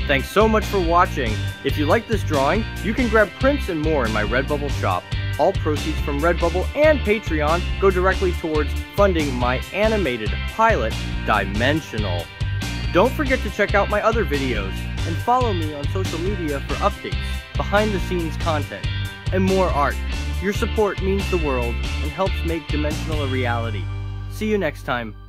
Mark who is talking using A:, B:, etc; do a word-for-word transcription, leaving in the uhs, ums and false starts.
A: Thanks so much for watching. If you like this drawing, you can grab prints and more in my Redbubble shop. All proceeds from Redbubble and Patreon go directly towards funding my animated pilot, Dimensional. Don't forget to check out my other videos and follow me on social media for updates, behind the scenes content, and more art. Your support means the world and helps make Dimensional a reality. See you next time.